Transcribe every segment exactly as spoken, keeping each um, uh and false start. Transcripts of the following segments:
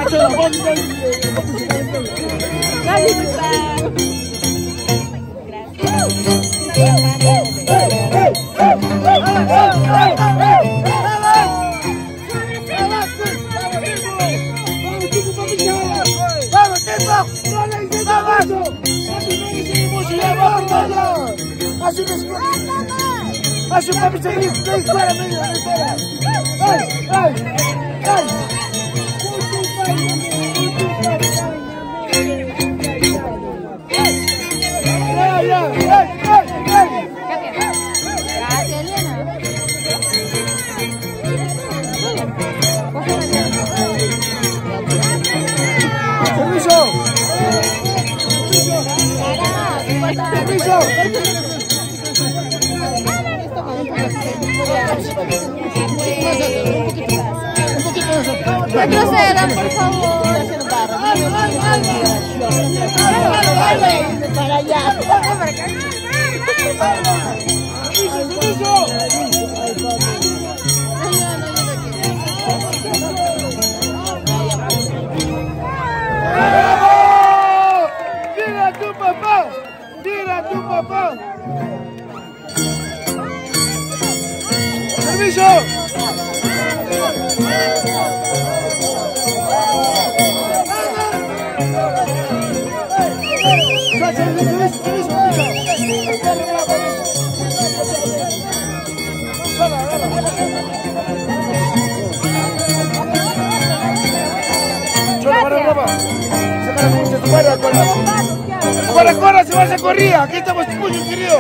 Acho que papi seguir, seis para medio, espera. ¡Ay, ay, ay! ¡Ya, ya! ¡Ay, ay, ay! Gracias, Elena. ¡Permiso! ¡Permiso! Retrocedan, por favor. Para allá. ¡Mira a tu papá! ¡Mira a tu papá! ¡Permiso! ¡Corre, corre! ¡Se va a hacer corrida! ¡Aquí estamos muchos, querido!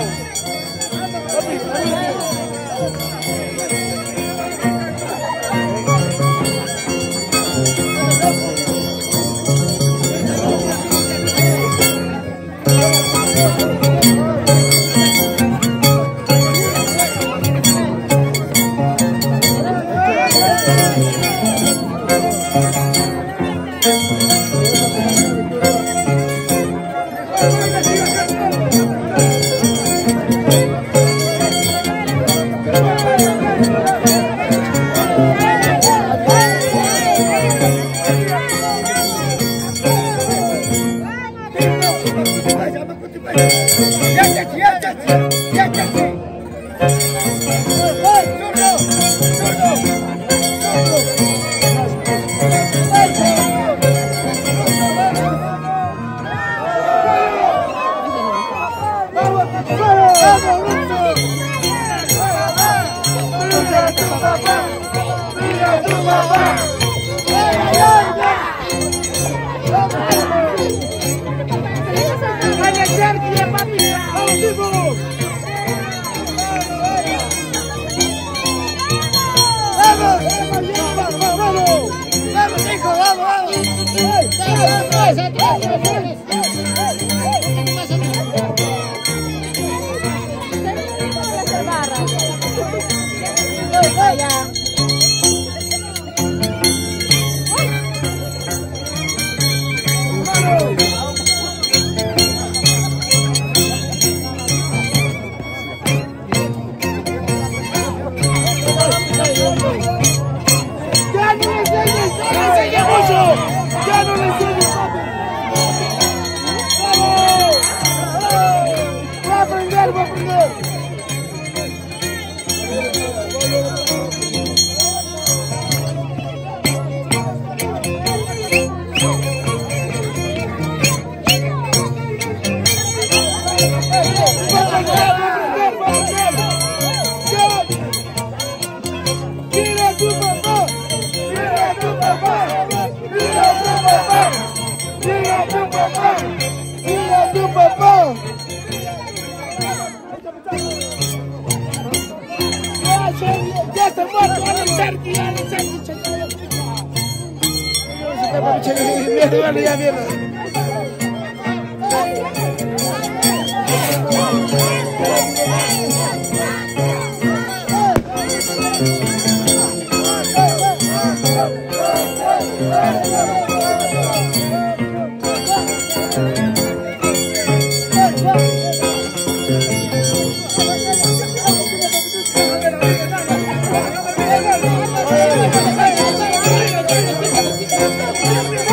¡Vamos!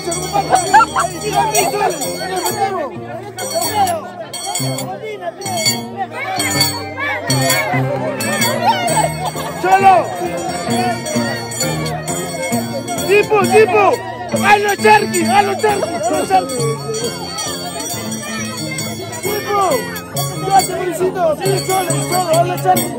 Papicha, ¿cómo pasa? Mira, mira, sale, el efectivo. ¡Cholo! ¡Tipo, tipo! ¡A los charqui! ¡A los charqui! ¡A los charqui! ¡Tipo! ¡Ya te felicito! ¡Sí, solo, solo! ¡A los charqui!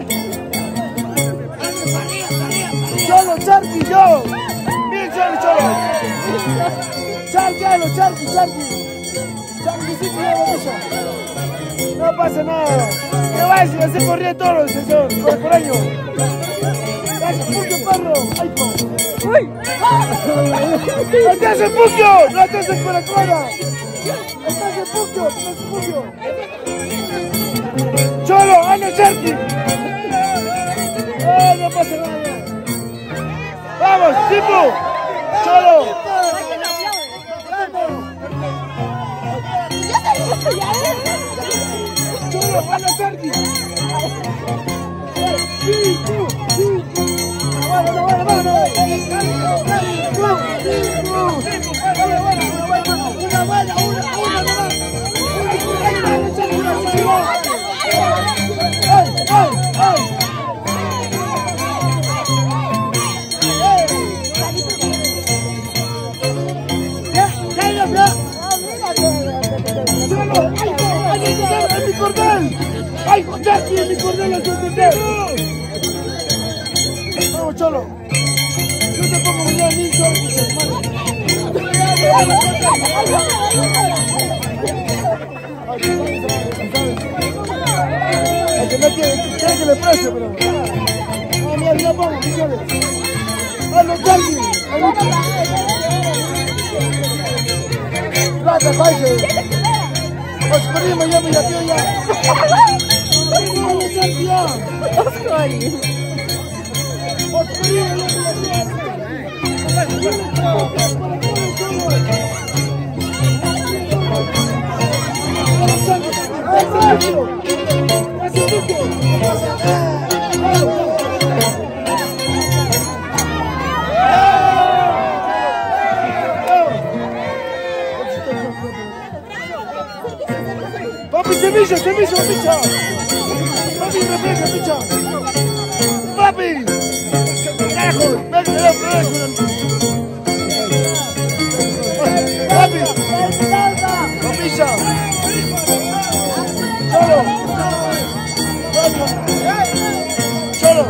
¡Cholo, charqui, yo! ¡Bien, cholo, cholo! ¡Charqui, a los charqui, charqui! ¡Charquicito, ya vamos! No pasa nada. ¿Qué va a decir? Así corría todos, señor. Por año. ¡Cállate, puño, perro! ¡Ay, po! ¡Uy! ¡No te hace puño! ¡No te hace con la cola! ¡No te hace puño! ¡No te hace puño! ¡Cholo! ¡Anda, Charqui! ¡Eh, no pasa nada! ¡Vamos, tipo! ¡Cholo! ¡Cholo! ¡Anda, Charqui! ¡Sí, tú! ¡Sí! ¡Bueno, bueno, bueno! ¡Una buena, una, una nomás! ¡Ay, ay, ay! ¡Ya, ya, ya! ¡Cholo! ¡Ay, mi cordel! ¡Ay, Jackie, mi cordel, el cordel! ¡Vamos, Cholo! Yo te pongo un día mil soles, hermano. El que no quiere, quiere que le preste, pero... No, mira, ya pongo, mil soles. ¡Hazlo, Jackie! ¡Plata, paise! ¡Os primo, ya me latió ya! ¡Hazlo, Jackie, ya! ¡Os primo, ya me Papi, semilla, semilla, picha. Papi, refresca, picha. Papi. Carajo, ven, ven, ven. Papi. Papilla. Cholo. Cholo.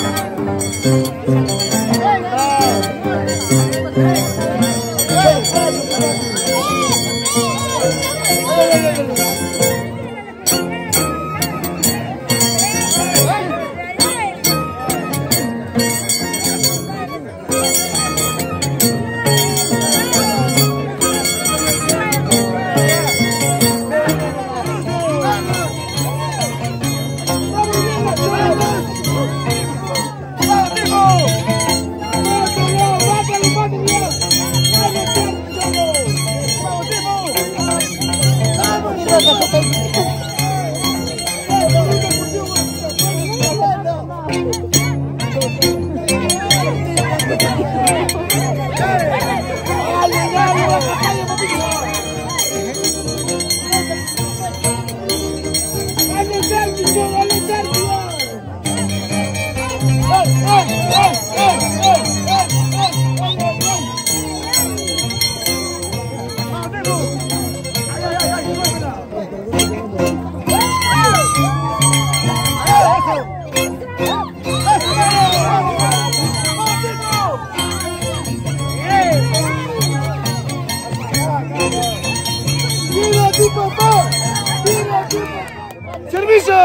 ¡Servicio!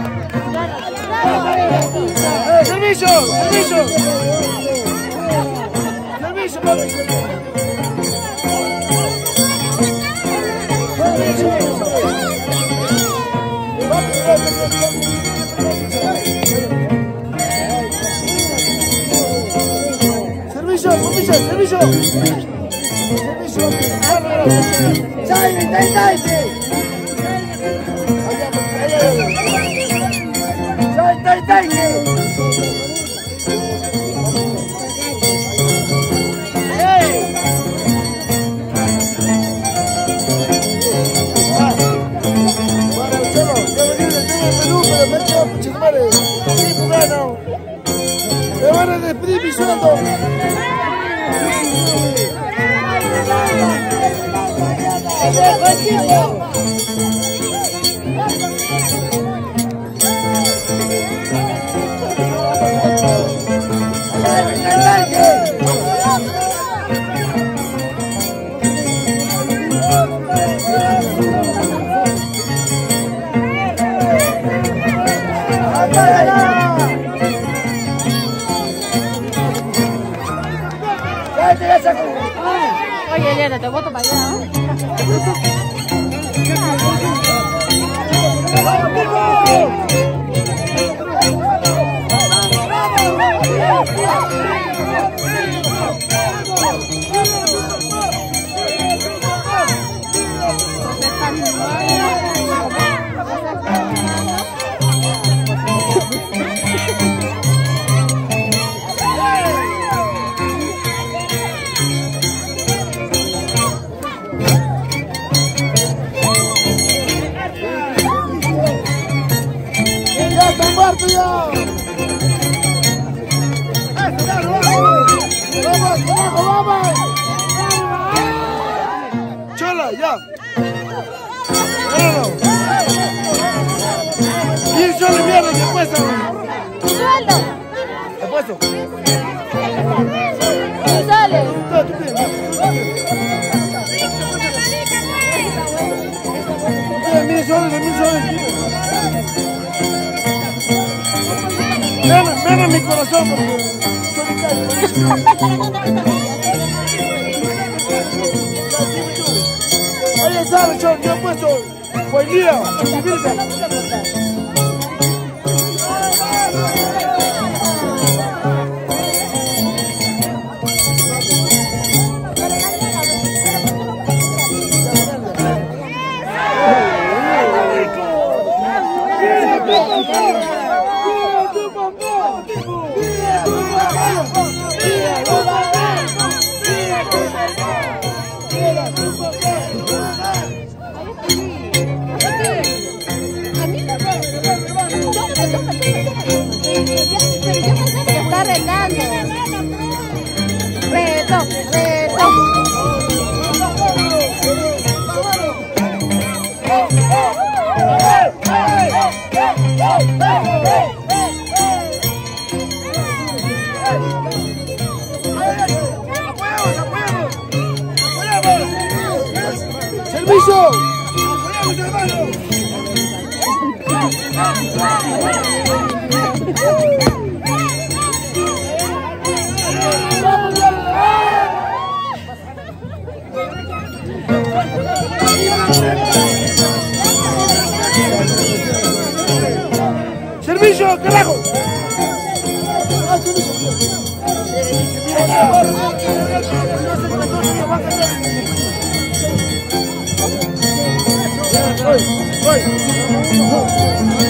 ¡Servicio! ¡Servicio! ¡Servicio, papi! ¡Servicio, papilla! ¡Servicio! ¡Servicio! ¡Dale, dale, dale! ¡Dale, dale! foto. Oye, Elena, te voto para allá. Chola, ya. No, no. Y yo le viene, ¿qué puesto? Sueldo. ¿Qué puesto? Sale. No, tú pides. Mil soles, mil soles. Menos, menos mi corazón porque ella sabe, yo, yo he puesto buen día, Está retando. Reto, reto. ¡Servicio! ¡Servicio, carajo! ¡Voy! ¡Voy!